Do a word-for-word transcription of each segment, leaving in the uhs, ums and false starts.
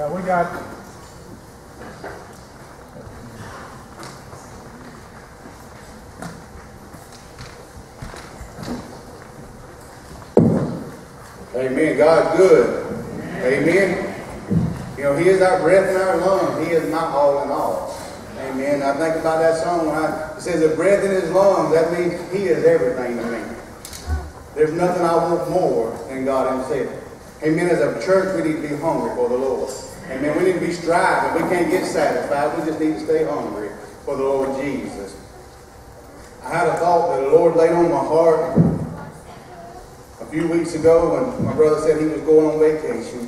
Yeah, we got. Amen. God's good. Amen. You know, He is our breath in our lungs. He is my all in all. Amen. I think about that song when I, it says a breath in His lungs. That means He is everything to me. There's nothing I want more than God Himself. Amen. As a church, we need to be hungry for the Lord. Amen. We need to be striving. We can't get satisfied. We just need to stay hungry for the Lord Jesus. I had a thought that the Lord laid on my heart a few weeks ago when my brother said he was going on vacation.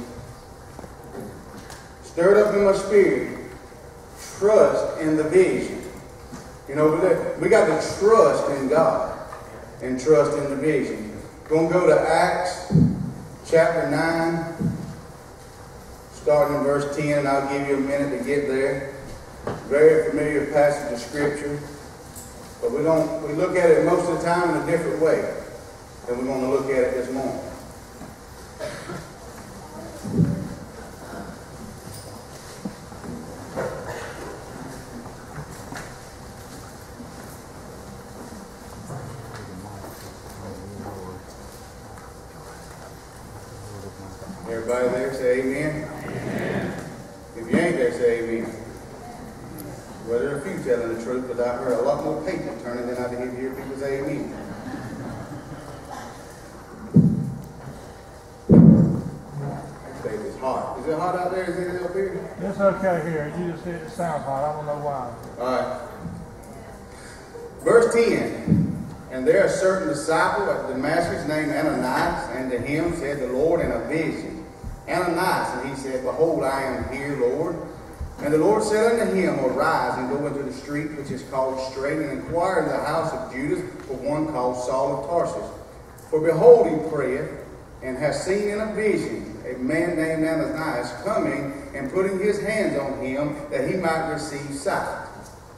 Stirred up in my spirit, trust in the vision. You know, we got to trust in God and trust in the vision. We're going to go to Acts chapter nine, starting in verse ten, and I'll give you a minute to get there. Very familiar passage of Scripture, but we don't we look at it most of the time in a different way than we're going to look at it this morning. Everybody there say amen? Amen. If you ain't there, say amen. Well, there are a few telling the truth, but I heard a lot more paper turning than I did hear people say amen. It's hot. Is it hot out there? Is it up here? It's okay here. You just said it sounds hot. I don't know why. All right. Verse ten. And there a certain disciple at Damascus named Ananias, and to him said the Lord in a vision, Ananias, and he said, Behold, I am here, Lord. And the Lord said unto him, Arise and go into the street which is called Straight, and inquire in the house of Judas for one called Saul of Tarsus. For behold, he prayeth, and hath seen in a vision a man named Ananias coming and putting his hands on him that he might receive sight.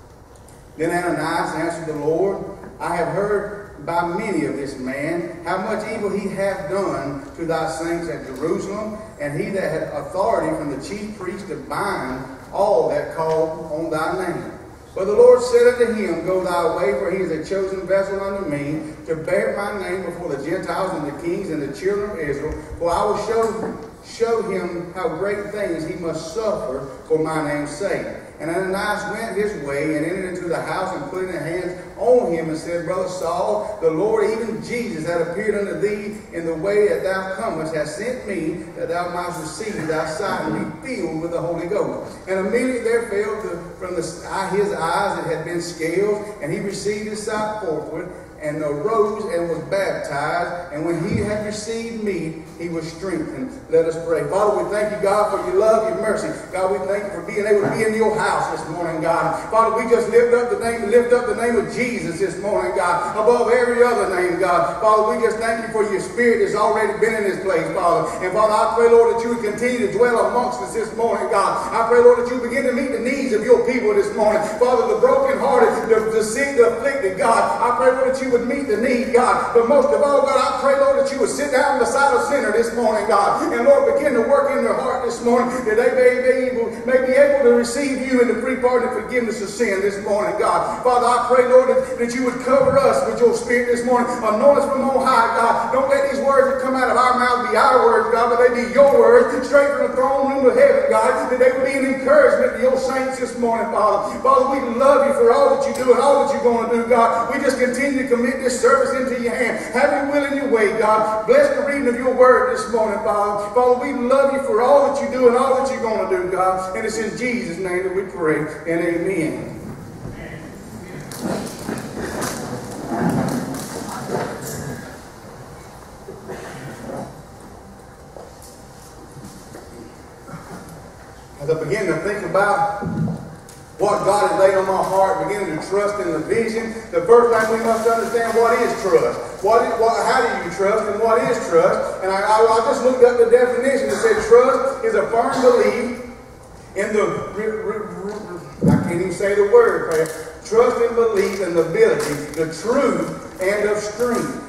Then Ananias answered the Lord, I have heard by many of this man how much evil he hath done to thy saints at Jerusalem, and he that had authority from the chief priest to bind all that call on thy name. But the Lord said unto him, Go thy way, for he is a chosen vessel unto me, to bear my name before the Gentiles and the kings and the children of Israel. For I will show, show him how great things he must suffer for my name's sake. And Ananias went his way and entered into the house and put his hands on him and said, Brother Saul, the Lord, even Jesus, that appeared unto thee in the way that thou comest, has sent me that thou mightest receive thy sight and be filled with the Holy Ghost. And immediately there fell the, from the, his eyes that had been scales, and he received his sight forthwith, and arose and was baptized. And when he had received meat, he was strengthened. Let us pray. Father, we thank you, God, for your love, your mercy. God, we thank you for being able to be in your house this morning, God. Father, we just lift up the name, lift up the name of Jesus this morning, God, above every other name, God. Father, we just thank you for your spirit that's already been in this place, Father. And Father, I pray, Lord, that you would continue to dwell amongst us this morning, God. I pray, Lord, that you begin to meet the needs of your people this morning. Father, the brokenhearted, the, the sick, the afflicted, God. I pray, Lord, that you would meet the need, God. But most of all, God, I pray, Lord, that you would sit down beside a sinner this morning, God. And Lord, begin to work in their heart this morning, that they may be able, may be able to receive you in the free pardon and forgiveness of sin this morning, God. Father, I pray, Lord, that, that you would cover us with your spirit this morning. Anoint us from on high, God. Don't let these words that come out of our mouth be our words, God, but they be your words, straight from the throne room of heaven, God. That they would be an encouragement to your saints this morning, Father. Father, we love you for all that you do and all that you're going to do, God. We just continue to commit this service into your hand. Have your will in your way, God. Bless the reading of your word this morning, Father. Father, we love you for all that you do and all that you're going to do, God. And it's in Jesus' name that we pray. And amen. As I begin to think about what God has laid on my heart, beginning to trust in the vision, the first thing we must understand, what is trust? What is, what, how do you trust and what is trust? And I, I, I just looked up the definition. It said trust is a firm belief in the, I can't even say the word, trust and belief in the ability, the truth, and of strength.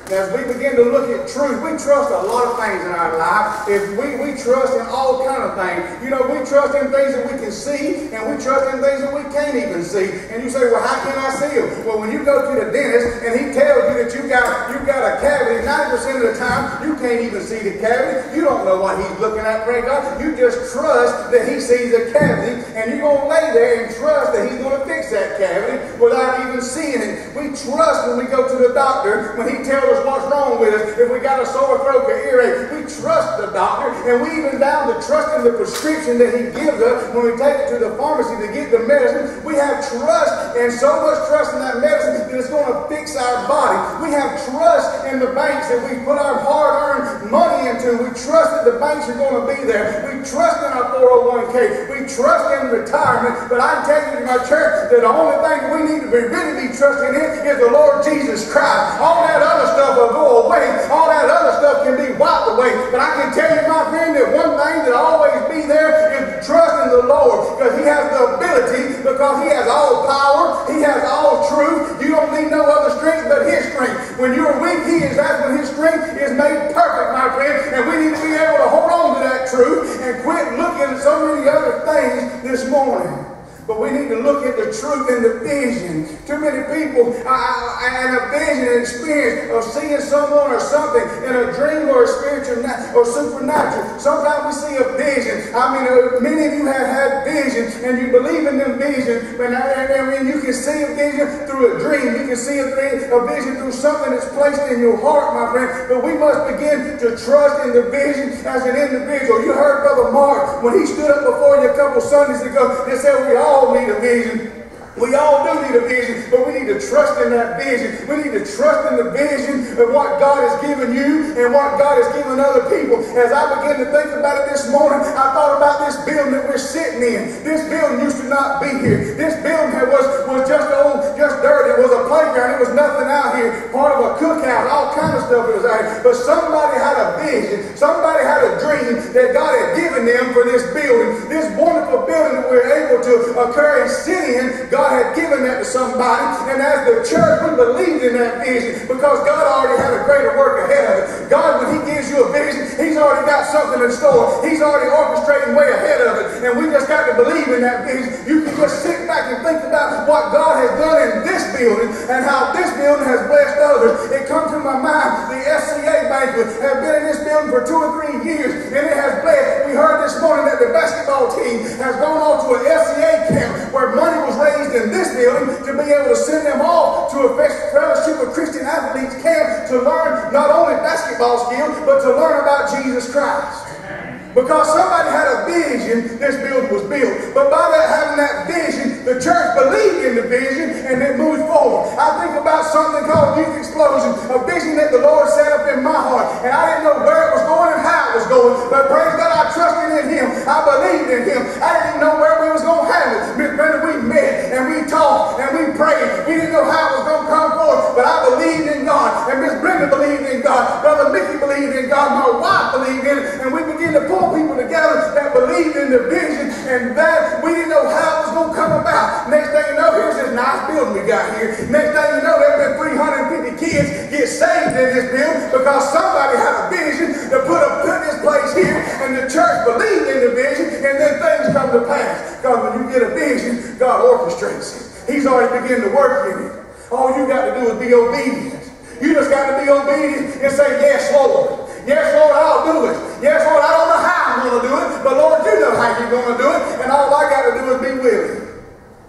As we begin to look at truth, we trust a lot of things in our life. If we, we trust in all kind of things. You know, we trust in things that we can see, and we trust in things that we can't even see. And you say, well, how can I see them? Well, when you go to the dentist and he tells you that you got, you got a cavity, ninety percent of the time, you can't even see the cavity. You don't know what he's looking at, pray God. You just trust that he sees a cavity, and you're going to lay there and trust that he's going to fix that cavity without even seeing it. We trust when we go to the doctor, when he tells us what's wrong with us. If we got a sore throat or earache, we trust the doctor, and we even down to trusting the prescription that he gives us when we take it to the pharmacy to get the medicine. We have trust, and so much trust in that medicine that it's going to fix our body. We have trust in the banks that we put our hard-earned money into. We trust that the banks are going to be there. We trust in our four oh one K. We trust in retirement. But I tell you, my church, that the only thing we need to be really be trusting in is the Lord Jesus Christ. All that other stuff will go away. All that other stuff can be wiped away. But I can tell you, my friend, that one thing that will always be there is trust in the Lord, because he has the ability, because he has all power, he has all truth. You don't need no other strength but his strength. When you're weak, he is that when his strength is made perfect, my friend. And we need to be able to hold on to that truth and quit looking at so many other things this morning. But we need to look at the truth and the vision. Too many people and a vision and experience of seeing someone or something in a dream or a spiritual or supernatural. Sometimes we see a vision. I mean, uh, many of you have had visions and you believe in them visions. And I mean, you can see a vision through a dream. You can see a, thing, a vision through something that's placed in your heart, my friend. But we must begin to trust in the vision as an individual. You heard Brother Mark when he stood up before you a couple Sundays ago. They said we all need a vision. We all do need a vision, but we need to trust in that vision. We need to trust in the vision of what God has given you and what God has given other people. As I began to think about it this morning, I thought about this building that we're sitting in. This building used to not be here. This building was, was just old, just dirty. It was a playground. It was nothing out here. Part of a cookout, all kind of stuff it was out here. But somebody had a vision. Somebody had a dream that God had given them for this building. This wonderful building that we're able to occur and sit in, God had given that to somebody, and as the church, we believed in that vision because God already had a greater work ahead of it. God, when he gives you a vision, he's already got something in store. He's already orchestrating way ahead of it, and we just got to believe in that vision. You can just sit back and think about what God has done in this building and how this building has blessed others. It comes to my mind, the S C A banquet has been in this building for two or three years, and it has blessed. We heard this morning that the basketball team has gone off to an S C A camp where money was raised in this building to be able to send them off to a Fellowship of Christian Athletes camp to learn not only basketball skills, but to learn about Jesus Christ. Because somebody had a vision, this building was built. But by that having that vision, the church believed in the vision and it moved forward. I think about something called Youth Explosion, a vision that the Lord set up in my heart. And I didn't know where it was going and how it was going. But praise God, I trusted in him. I believed in him. I didn't even know where we was going to have it. Miss Brenda, we met and we talked and we prayed. We didn't know how it was going to come forth. But I believed in God. And Miss Brenda believed in God. Brother Mickey believed in God. My wife believed in it. And we began to pull people together that believed in the vision, and that we didn't know how it was going to come about. Next thing you know, here's this nice building we got here. Next thing you know, there have been three hundred fifty kids get saved in this building because somebody had a vision to put, a, put this place here, and the church believed in the vision, and then things come to pass. Because when you get a vision, God orchestrates it. He's already begun to work in it. All you got to do is be obedient. You just got to be obedient and say, yes, Lord. Yes, Lord, I'll do it. Yes, Lord, I don't know how I'm going to do it, but Lord, you know how you're going to do it, and all I got to do is be willing.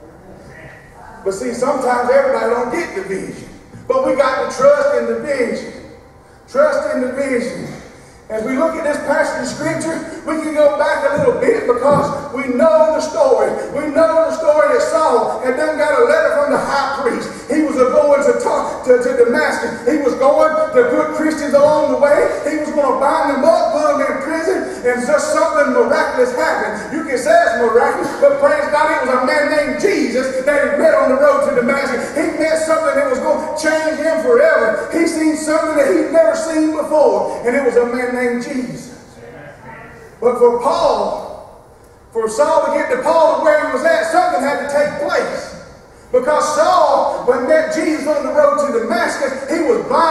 But see, sometimes everybody don't get the vision, but we got to trust in the vision. Trust in the vision. As we look at this passage of Scripture, we can go back a little bit because we know the story. We know the story that Saul had done got a letter from the high priest. He was going to talk to, to Damascus. He was going to put Christians along the way. He was going to bind them up, put them in prison, and just something miraculous happened. You can say it's miraculous, but praise God, it was a man named Jesus that he met on the road to Damascus. He met something that was going to change him forever. He seen something that he'd never seen before, and it was a man named Jesus. But for Paul, for Saul to get to Paul to where he was at, something had to take place. Because Saul, when met Jesus on the road to Damascus, he was blinded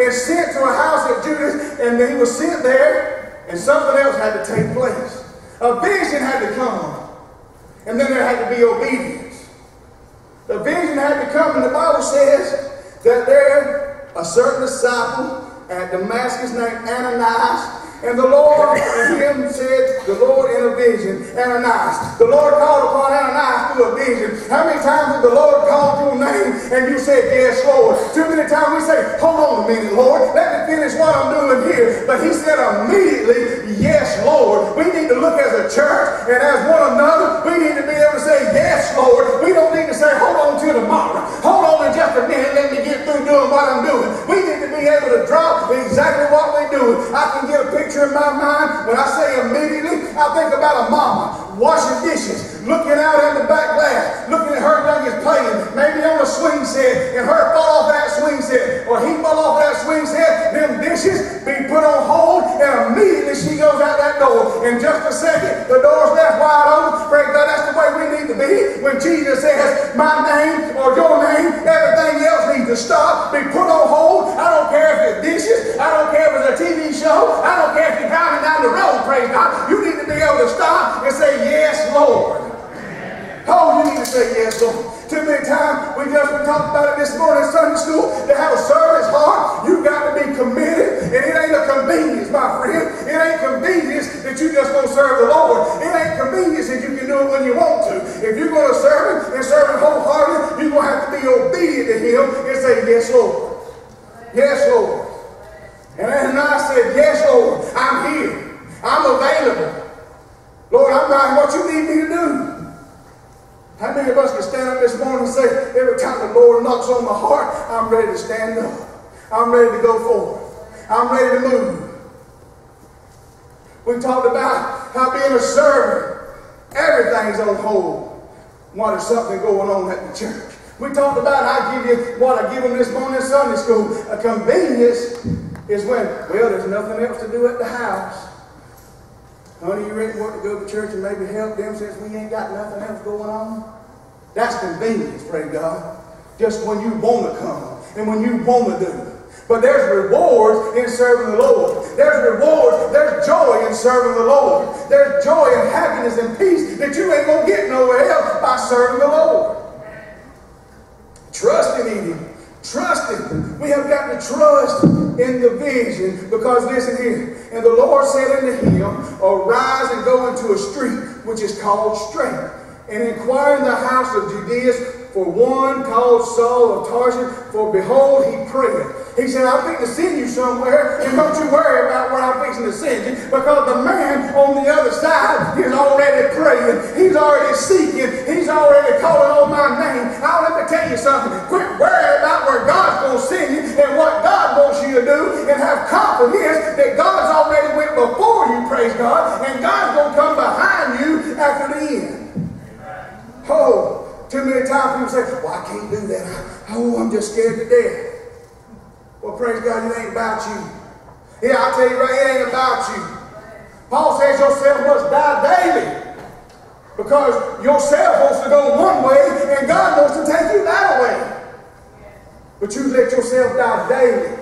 and sent to a house of Judas, and he was sent there, and something else had to take place. A vision had to come, and then there had to be obedience. The vision had to come, and the Bible says that there a certain disciple at Damascus named Ananias, and the Lord and him said, the Lord in a vision, Ananias. The Lord called upon Ananias through a vision. How many times did the Lord call your name and you said, yes, Lord? Too many times we say, hold on a minute, Lord. Let me finish what I'm doing here. But he said immediately, yes, Lord. We need to look as a church and as one another. We need to be able to say, yes, Lord. We don't need to say, hold on till tomorrow. Hold on in just a minute. Let me get through doing what I'm doing. We need to be able to drop exactly what we're doing. I can get a picture in my mind. When I say immediately, I think about a mama washing dishes, looking out in the back glass, looking at her youngest playing, maybe on a swing set, and her fall off that swing set, or he fall off that swing set, them dishes be put on hold, and immediately she goes out that door. In just a second, the door's left wide open. Praise God, that's the way we need to be. When Jesus says, my name or your name, everything else needs to stop, be put on hold. I don't care if it's dishes, I don't care if it's a T V show, I don't care if you're driving down the road, praise God. You need to be able to stop and say, yes, Lord. Oh, you need to say yes, Lord. Too many times, we just we talked about it this morning in Sunday school, to have a service heart, you got to be committed, and it ain't a convenience, my friend. It ain't convenience that you just going to serve the Lord. It ain't convenience that you can do it when you want to. If you're going to serve Him and serve Him wholeheartedly, you're going to have to be obedient to Him and say, yes, Lord. Yes, Lord. And Ananias said, yes, Lord, I'm here. I'm available. Lord, I'm not what you need me to do. How many of us can stand up this morning and say, every time the Lord knocks on my heart, I'm ready to stand up. I'm ready to go forward. I'm ready to move. We talked about how being a servant, everything's on hold while there's something going on at the church. We talked about, I give you what I give them this morning in Sunday school. A convenience is when, well, there's nothing else to do at the house. Honey, you ready to work to go to church and maybe help them since we ain't got nothing else going on? That's convenience, praise God. Just when you want to come and when you want to do. But there's rewards in serving the Lord. There's rewards, there's joy in serving the Lord. There's joy and happiness and peace that you ain't going to get nowhere else by serving the Lord. Trusting in Him. Trusting. We have got to trust in the vision, because listen here. And the Lord said unto him, arise and go into a street which is called Straight, and inquire in the house of Judas for one called Saul of Tarsus, for behold, he prayeth. He said, I'm fixing to send you somewhere, and don't you worry about where I'm fixing to send you, because the man on the other side is already praying. He's already seeking. He's already calling on my name. Now, let me tell you something. Quit worrying about where God's going to send you and what God wants you to do, and have confidence that God's already went before you, praise God, and God's going to come behind you after the end. Oh, too many times people say, well, I can't do that. Oh, I'm just scared to death. Well, praise God, it ain't about you. Yeah, I'll tell you right, it ain't about you. Paul says yourself must die daily, because yourself wants to go one way and God wants to take you that way. But you let yourself die daily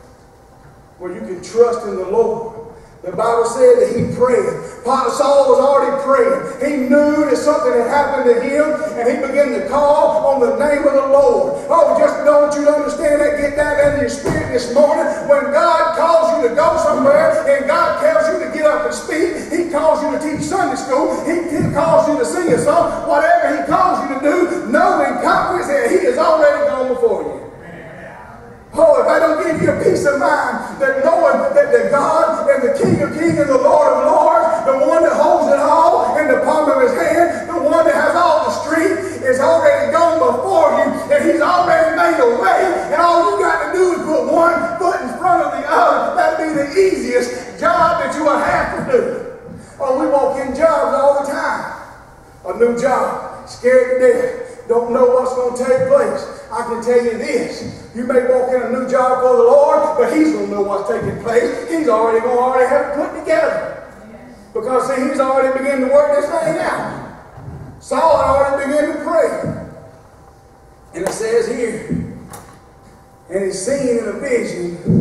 where you can trust in the Lord. The Bible said that he prayed. Saul was already praying. He knew that something had happened to him, and he began to call on the name of the Lord. Oh, just don't you understand that? Get that into your spirit this morning. When God calls you to go somewhere, and God tells you to get up and speak, He calls you to teach Sunday school, He calls you to sing a song, whatever He calls you to do, know in confidence that He has already gone before you. Oh, if I don't give you a peace of mind that knowing that the God and the King of Kings and the Lord of Lords, the one that holds it all in the palm of His hand, the one that has all the strength, is already gone before you, and He's already made a way, and all you got to do is put one foot in front of the other. That'd be the easiest job that you will have to do. Oh, we walk in jobs all the time. A new job, scared to death, don't know what's going to take place. I can tell you this, you may walk in a new job for the Lord, but He's going to know what's taking place. He's already going to already have it put together. Because see, He's already begun to work this thing out. Saul had already begun to pray. And it says here, and he's seen in a vision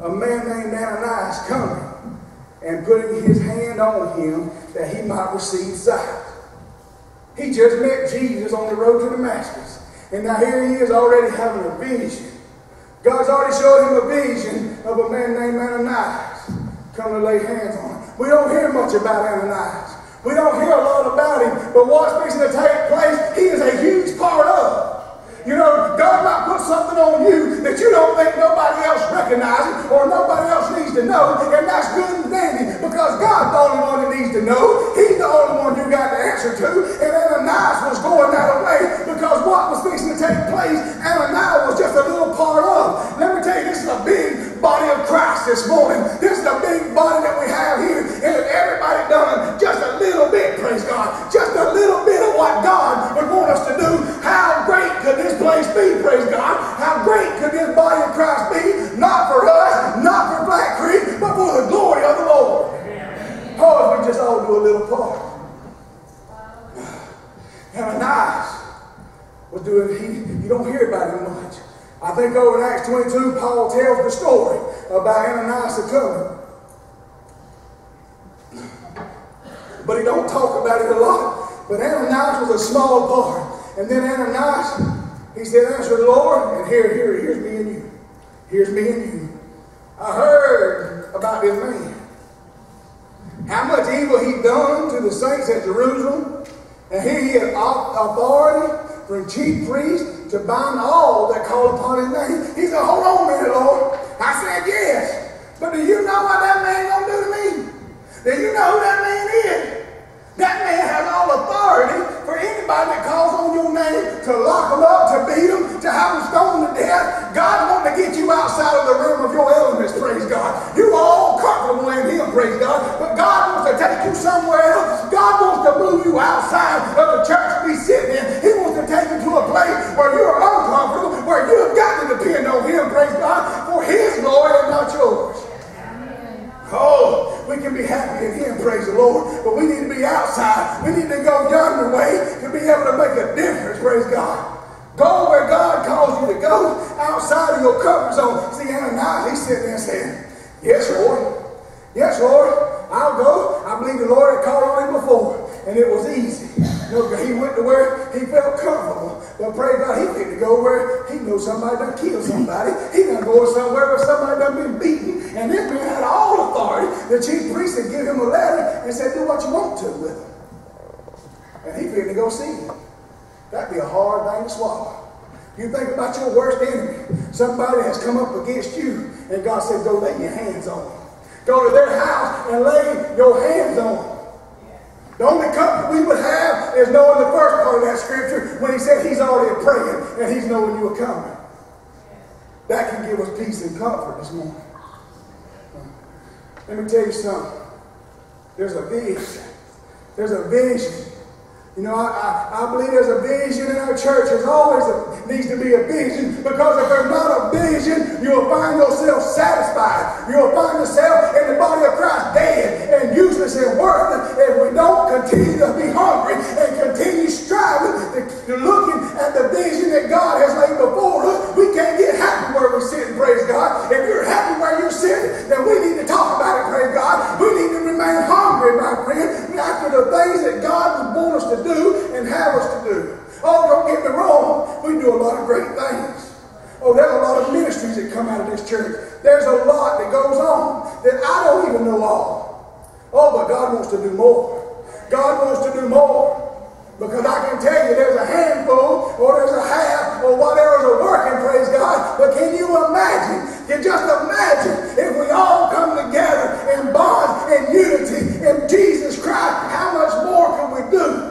a man named Ananias coming and putting his hand on him that he might receive sight. He just met Jesus on the road to Damascus. And now here he is already having a vision. God's already showed him a vision of a man named Ananias come to lay hands on him. We don't hear much about Ananias. We don't hear a lot about him, but what's fixing to take place, he is a huge part of. You know, God might put something on you that you don't think nobody else recognizes or nobody else needs to know, and that's good and dandy because God's the only one that needs to know. He's the only one you got to answer to, and Ananias was going that way because what was fixing to take place, Ananias was just a little part of. Let me tell you, this is a big body of Christ this morning. This is a big body that we have here, and if everybody done just a little bit, praise God, just a little bit of what God would want us to do, how great could this place be, praise God? How great could this body of Christ be? Not for us, not for Black Creek, but for the glory of the Lord. Oh, if we just all do a little part. Ananias was doing, he, you don't hear about him much. I think over in Acts twenty-two, Paul tells the story about Ananias coming. But he don't talk about it a lot. But Ananias was a small part. And then Ananias, he said, answer the Lord, and here, here, here's me and you. Here's me and you. I heard about this man. How much evil he done to the saints at Jerusalem. And here he had authority from chief priests to bind all that call upon his name. He said, hold on a minute, Lord. I said, yes. But do you know what that man gonna do to me? Do you know who that man is? That man has all authority for anybody that calls on your name to lock them up, to beat them, to have them stoned to death. God wants to get you outside of the realm of your elements, praise God. You are all comfortable in him, praise God. But God wants to take you somewhere else. God wants to move you outside of the church we sit in. He wants to take you to a place where you're uncomfortable, where you have got to depend on him, praise God, for his glory and not yours. Oh, we can be happy in him, praise the Lord, but we need to be outside. We need to go yonder way to be able to make a difference, praise God. Go where God calls you to go, outside of your comfort zone. See, Ananias, he's sitting there saying, yes, Lord. Yes, Lord, I'll go. I believe the Lord had called on him before, and it was easy. You know, he went to where he felt comfortable. But praise God, he had to go where he knows somebody done killed somebody. He done go somewhere where somebody done been beaten. And this man had all authority. The chief priest had give him a letter and said, do what you want to with him. And he had to go see him. That'd be a hard thing to swallow. You think about your worst enemy. Somebody has come up against you, and God said, go lay your hands on them. Go to their house and lay your hands on them. The only comfort we would have is knowing the first part of that scripture when he said he's already praying and he's knowing you are coming. That can give us peace and comfort this morning. Let me tell you something. There's a vision. There's a vision. You know, I, I, I believe there's a vision in our church. There's always a, needs to be a vision, because if there's not a vision, you'll find yourself satisfied. You'll find yourself in the body of Christ dead and useless and worthless if we don't continue to be hungry and continue striving to, to looking at the vision that God has laid before us. We can't get happy where we're sitting, praise God. If you're happy where you're sitting, then we need to talk about it, praise God. We need to remain hungry, my friend, after the things that God would want us to do and have us to do. Oh, don't get me wrong, we do a lot of great things. Oh, there's a lot of ministries that come out of this church. There's a lot that goes on that I don't even know all. Oh, but God wants to do more. God wants to do more. Because I can tell you there's a handful or there's a half or whatever's a working, praise God. But can you imagine? You just imagine if we all come together in bonds and unity in Jesus Christ, how much more can we do?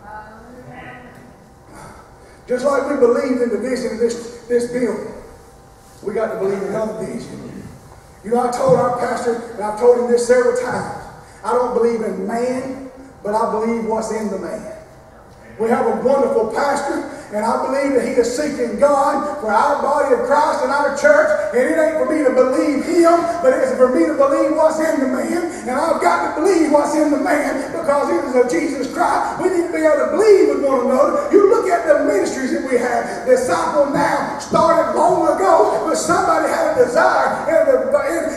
Just like we believed in the vision of this, this building, we got to believe in another vision. You know, I told our pastor, and I've told him this several times, I don't believe in man, but I believe what's in the man. We have a wonderful pastor, and I believe that he is seeking God for our body of Christ and our church. And it ain't for me to believe him, but it's for me to believe what's in the man. And I've got to believe what's in the man because it is of Jesus Christ. We need to be able to believe with one another. You look at the ministries that we have. Disciple Now started long ago, but somebody had a desire in the, in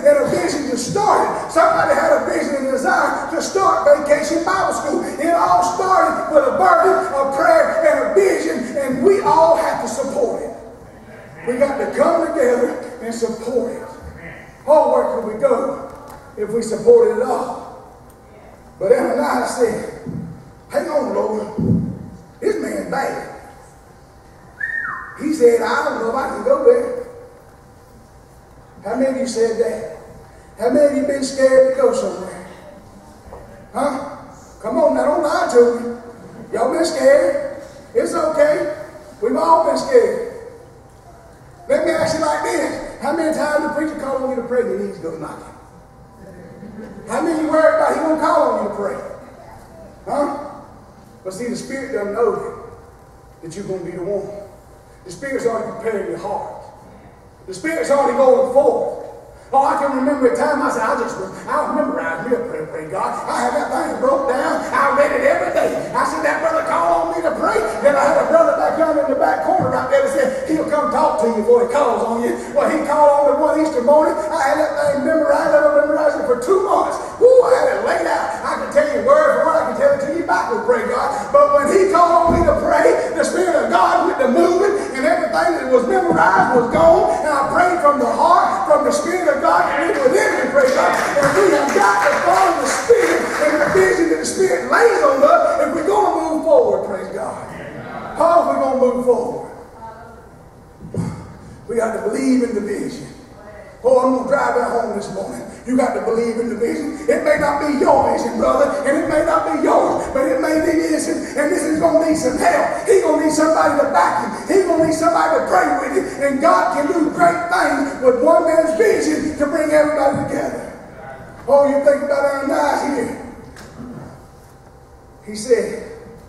vision started. Somebody had a vision and desire to start Vacation Bible School. It all started with a burden, a prayer, and a vision, and we all have to support it. We got to come together and support it. Oh, where could we go if we supported it all? But Ananias said, hang on, Lord. This man's bad. He said, I don't know if I can go there. How many of you said that? How many of you been scared to go somewhere? Huh? Come on now, don't lie to me. Y'all been scared? It's okay. We've all been scared. Let me ask you like this. How many times the preacher called on you to pray and your knees go knocking? How many of you worried about he gonna call on you to pray? Huh? But see, the Spirit doesn't know that, that you're going to be the one. The Spirit's already preparing your heart. The Spirit's already going forward. Oh, I can remember a time I said, I just, I'll memorize me a prayer, pray God. I had that thing broke down. I read it every day. I said, that brother called on me to pray. Then I had a brother back down in the back corner right there that said, he'll come talk to you before he calls on you. Well, he called on me one Easter morning. I had that thing memorized. I memorized it for two months. Woo, I had it laid out. I can tell you word for word. I can tell it to you backwards, pray God. But when he called on me to pray, the Spirit of God went to moving, and everything that was memorized was gone. And I prayed from the heart, from the Spirit of God to live within me, pray God. And we have got to follow the Spirit and the vision that the Spirit lays on us if we're going to move forward, praise God. How are we going to move forward? We got to believe in the vision. Oh, I'm going to drive that home this morning. You got to believe in the vision. It may not be your vision, brother, and it may not be yours, but it may be his, and this is going to need some help. He's going to need somebody to back him. He's going to need somebody to pray with him, and God can do great things with one man's vision to bring everybody together. Oh, you think about Ananias here. He said,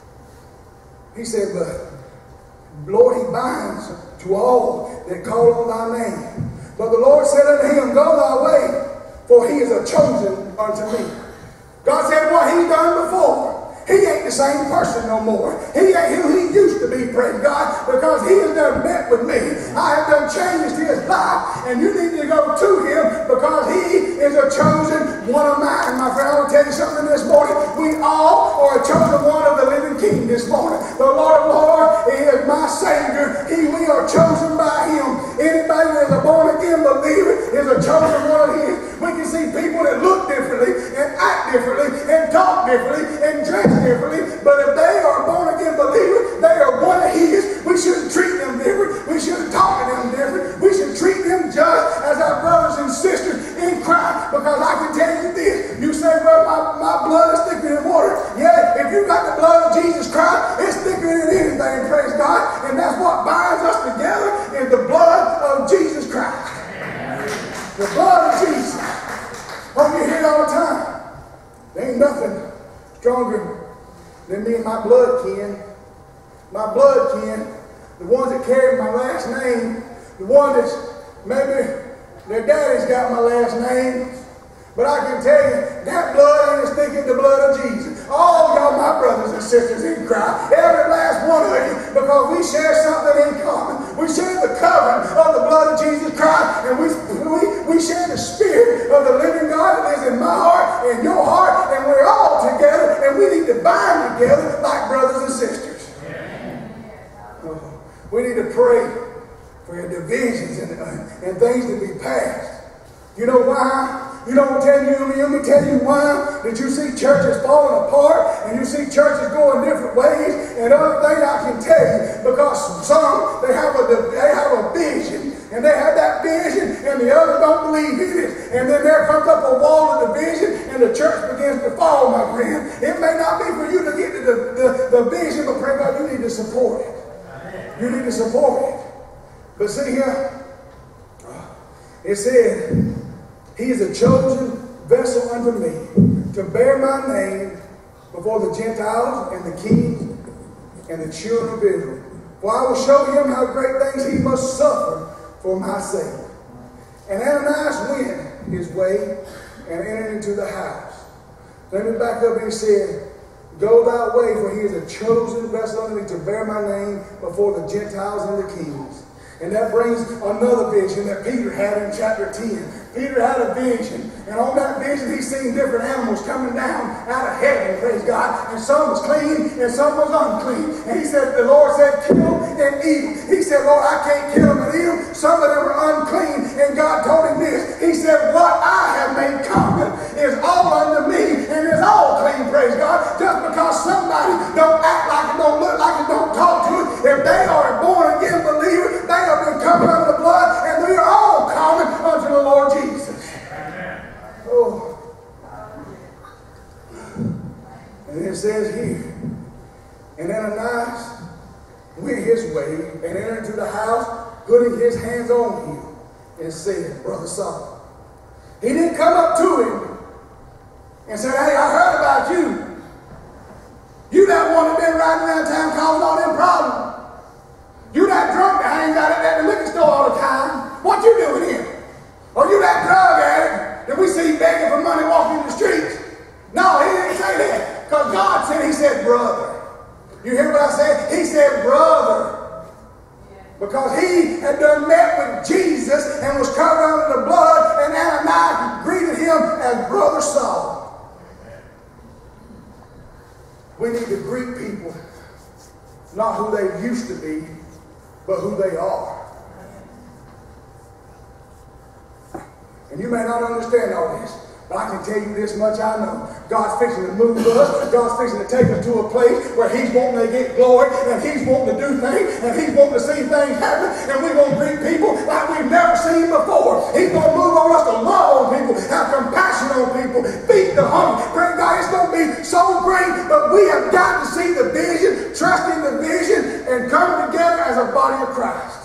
he said, but Lord, he binds to all that call on thy name. But the Lord said unto him, go thy way, for he is a chosen unto me. God said what he done before. He ain't the same person no more. He ain't who he used to be, praise God, because he has done met with me. I have done changed his life, and you need to go to him because he is a chosen one of mine. My friend, I want to tell you something this morning. We all are a chosen one of the living King this morning. The Lord of Lords is my Savior. He, we are chosen by him. Anybody that is a born-again believer is a chosen one of his. We can see people that look differently and act differently and talk differently and dress differently, but if they are born-again believers, they are one of his. We shouldn't treat them different. We shouldn't talk to them different. We should treat them just as our brothers and sisters in Christ, because I can tell you this. You say, well, my, my blood is thicker than water. Yeah, if you got the blood of Jesus Christ, it's thicker than anything, praise God, and that's what binds us together is the blood of Jesus Christ. The blood of Jesus. Oh, you hear it all the time. There ain't nothing stronger than me and my blood kin. My blood kin, the ones that carry my last name, the ones that's maybe their daddy's got my last name, but I can tell you, that blood ain't as thick as the blood of Jesus. All y'all my brothers and sisters in Christ, every last one of you, because we share something in common. We share the covering of the blood of Jesus Christ, and we, we, we share the Spirit of the living God that is in my heart and your heart, and we're all together, and we need to bind together like brothers and sisters. Uh, we need to pray for your divisions and, uh, and things to be passed. You know why? You don't tell you, let me tell you why. Did you see churches falling apart and you see churches going different ways? And other thing I can tell you, because some, they have a, they have a vision, and they have that vision, and the others don't believe in it. And then there comes up a wall of division, and the church begins to fall, my friend. It may not be for you to get to the, the, the vision, but pray God, you need to support it. You need to support it. But see here, it said, he is a chosen vessel unto me to bear my name before the Gentiles and the kings and the children of Israel. For I will show him how great things he must suffer for my sake. And Ananias went his way and entered into the house. Let me back up and he said, go thy way, for he is a chosen vessel unto me to bear my name before the Gentiles and the kings And that brings another vision that Peter had in chapter ten. Peter had a vision, and on that vision he seen different animals coming down out of heaven, praise God, and some was clean and some was unclean. And he said, the Lord said, kill and eat them. He said, Lord, I can't kill them and eat them. Some of them are unclean. And God told him this. He said, what I have made common is all unto me and is all clean, praise God. Just because somebody don't act like it, don't look like it, don't talk to it, if they are a born again believer, they have been covered under the blood, and we are all common unto the Lord Jesus. Oh. And it says here, and Ananias went his way and entered into the house, putting his hands on him, and said, Brother Saul. He didn't come up to him and said, hey, I heard about you. You that one that been riding around town causing all them problems. You that drunk that hangs out at the liquor store all the time. What you doing here? Or you that drug addict that we see begging for money walking in the streets? No, he didn't say that. Because God said, he said, brother. You hear what I said? He said, brother. Because he had done met with Jesus and was covered under the blood, and Ananias greeted him as Brother Saul. We need to greet people not who they used to be, but who they are. And you may not understand all this, but I can tell you this much I know. God's fixing to move us. God's fixing to take us to a place where he's wanting to get glory, and he's wanting to do things, and he's wanting to see things happen, and we're going to greet people like we've never seen before. He's going to move on us to love on people, have compassion on people, feed the hungry. Pray God, it's going to be so great, but we have got to see the vision, trust in the vision, and come together as a body of Christ.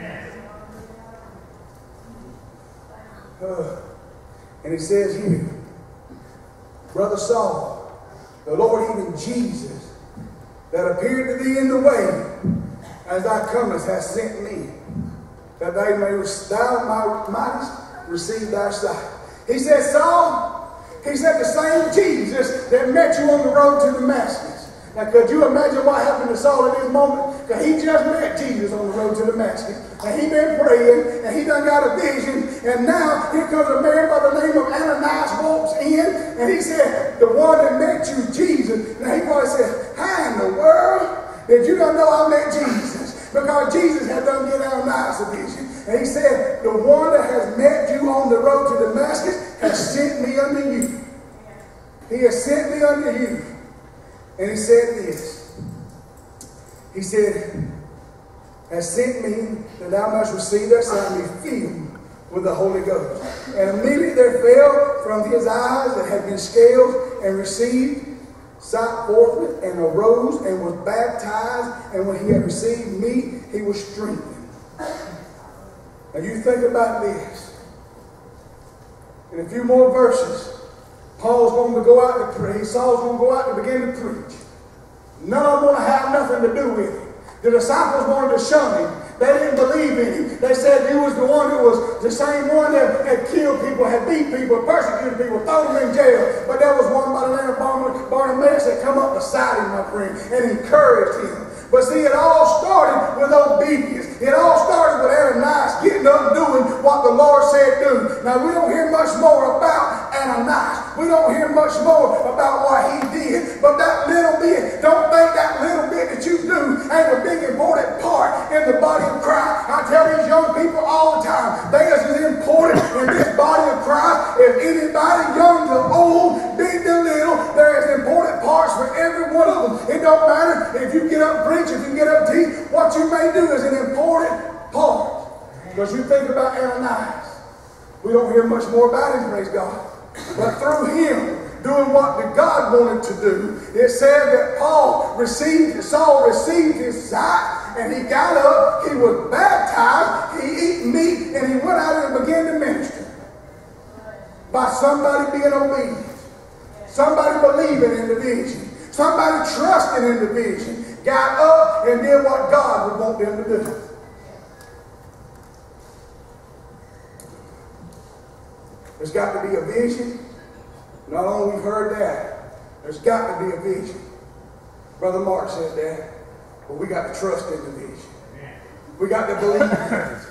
Uh, and he says here, Brother Saul, the Lord, even Jesus, that appeared to thee in the way, as thou comest, has sent me, that they may thou mightest receive thy sight. He said, Saul, he said the same Jesus that met you on the road to Damascus. Now, could you imagine what happened to Saul at this moment? Because he just met Jesus on the road to Damascus. And he been praying, and he done got a vision. And now, here comes a man by the name of Ananias walks in. And he said, the one that met you, Jesus. Now, he probably said, how in the world did you not know I met Jesus? Because Jesus had done get Ananias a vision. And he said, the one that has met you on the road to Damascus has sent me unto you. He has sent me unto you. And he said this. He said, has sent me that thou must receive thy sight and be filled with the Holy Ghost. And immediately there fell from his eyes that had been scaled, and received sight forthwith, and arose and was baptized. And when he had received meat, he was strengthened. Now you think about this. In a few more verses, Paul's going to go out to preach. Saul's going to go out to begin to preach. None of them want to have nothing to do with him. The disciples wanted to shun him. They didn't believe in him. They said he was the one who was the same one that had killed people, had beat people, persecuted people, thrown them in jail. But there was one by the name of Barnabas that come up beside him, my friend, and encouraged him. But see, it all started with obedience. It all started with Ananias getting up doing what the Lord said do. Now, we don't hear much more about Ananias. We don't hear much more about what he did. But that little bit, don't think that little bit that you do ain't a big important part in the body of Christ. I tell these young people all the time, they are as important in this body of Christ as anybody, young to old, big to little. There is important parts for every one of them. It don't matter if you get up and preach, if you get up and teach, what you may do is an important part. Because you think about Ananias. We don't hear much more about him, praise God. But through him doing what the God wanted to do, it said that Paul received, Saul received his sight, and he got up, he was baptized, he ate meat, and he went out and began to minister. By somebody being obedient. Somebody believing in the vision. Somebody trusting in the vision. Got up and did what God would want them to do. There's got to be a vision. Not only we've heard that, there's got to be a vision. Brother Mark said that, but we got to trust in the vision. We got to believe that.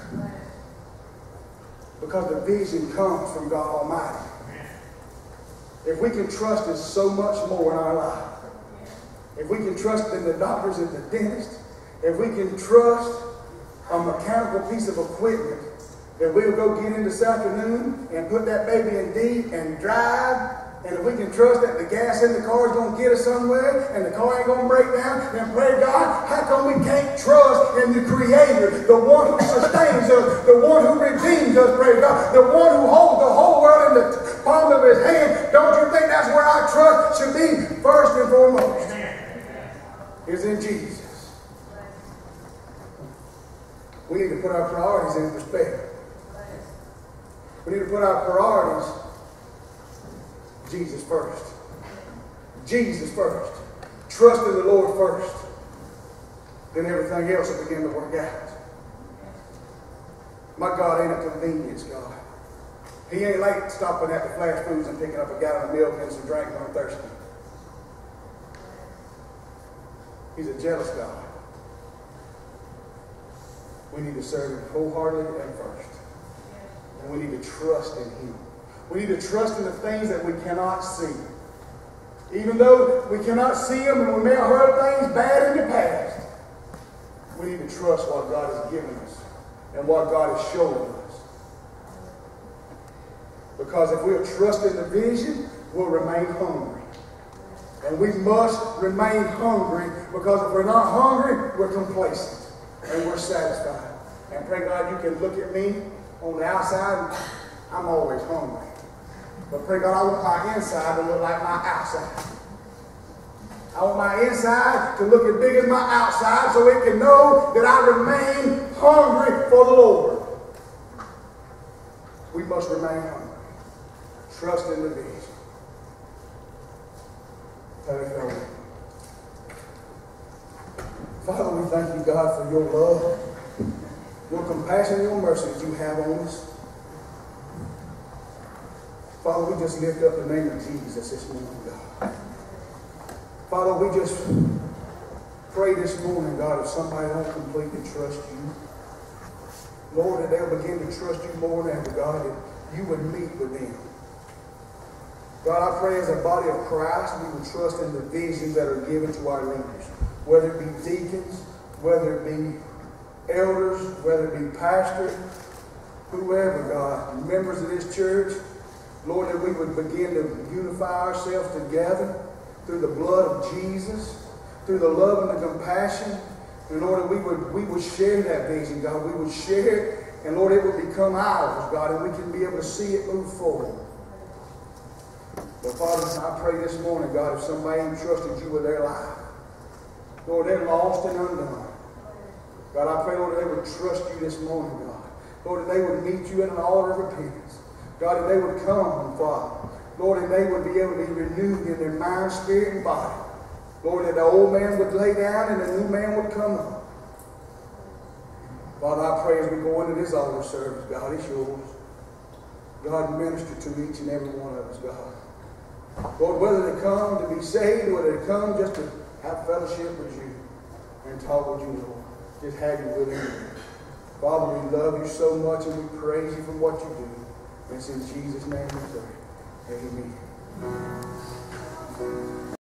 Because the vision comes from God Almighty. If we can trust in so much more in our life, if we can trust in the doctors and the dentists, if we can trust a mechanical piece of equipment that we'll go get in this afternoon and put that baby in D and drive, and if we can trust that the gas in the car is going to get us somewhere and the car ain't going to break down, then pray God, how come we can't trust in the Creator, the one who sustains us, the one who redeems us, pray God, the one who holds the whole world in the palm of his hand? Don't you think that's where our trust should be first and foremost? Is in Jesus. We need to put our priorities in perspective. We need to put our priorities Jesus first. Jesus first. Trust in the Lord first. Then everything else will begin to work out. My God ain't a convenience God. He ain't like stopping at the fast foods and picking up a gallon of milk and some drink when I'm thirsty. He's a jealous God. We need to serve him wholeheartedly and first. And we need to trust in him. We need to trust in the things that we cannot see. Even though we cannot see them and we may have heard things bad in the past, we need to trust what God has given us and what God has shown us. Because if we'll trust in the vision, we'll remain hungry. And we must remain hungry, because if we're not hungry, we're complacent and we're satisfied. And pray God, you can look at me on the outside, I'm always hungry. But pray God, I want my inside to look like my outside. I want my inside to look as big as my outside so it can know that I remain hungry for the Lord. We must remain hungry. Trust in the vision. Father, we thank you, God, for your love, your compassion, your mercy that you have on us. Father, we just lift up the name of Jesus this morning, God. Father, we just pray this morning, God, if somebody don't completely trust you, Lord, that they'll begin to trust you more than ever, God, that you would meet with them. God, I pray as a body of Christ, we would trust in the visions that are given to our leaders, whether it be deacons, whether it be elders, whether it be pastors, whoever, God, members of this church, Lord, that we would begin to unify ourselves together through the blood of Jesus, through the love and the compassion, and Lord, that we would, we would share that vision, God. We would share it, and Lord, it would become ours, God, and we can be able to see it move forward. But Father, I pray this morning, God, if somebody entrusted you with their life, Lord, they're lost and undone. God, I pray, Lord, that they would trust you this morning, God. Lord, that they would meet you in an altar of repentance. God, that they would come, Father. Lord, that they would be able to be renewed in their mind, spirit, and body. Lord, that the old man would lay down and the new man would come up. Father, I pray as we go into this altar service, God, it's yours. God, minister to each and every one of us, God. Lord, whether they come to be saved, whether they come just to have fellowship with you and talk with you, Lord. Just have you with you. Father, we love you so much and we praise you for what you do. And it's in Jesus' name we pray. Amen.